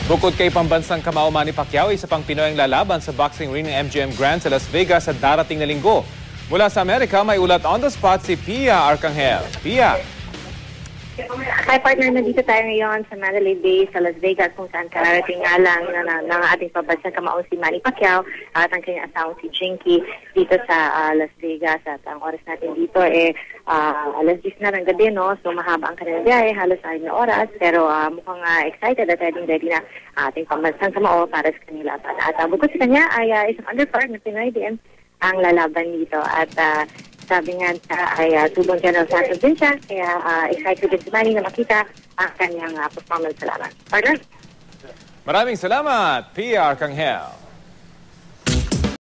Bukod kay pambansang kamao Manny Pacquiao, isa pang Pinoy ang lalaban sa boxing ring ng MGM Grand sa Las Vegas sa darating na linggo. Mula sa Amerika, may ulat on the spot si Pia Arcangel. Pia. Hi partner, nandito tayo ngayon sa Mandalay Bay sa Las Vegas kung saan kararating nga lang ng ating pambansang kamao si Manny Pacquiao at ang kanyang asawang si Jinky dito sa Las Vegas. At ang oras natin dito alas 10 na ng gabi, no? So mahaba ang kanilang biyahe, halos 6 na oras, pero mukhang excited at ready na ating pambansang kamao para sa kanila. At bukod sa kanya ay isang undercard na Pinoy din ang lalaban dito. At sabi nga ay Tubong General Santos din siya, kaya excited din si Manny na makita ang kanyang performance sa laban. Partner? Maraming salamat, Pia Arcangel.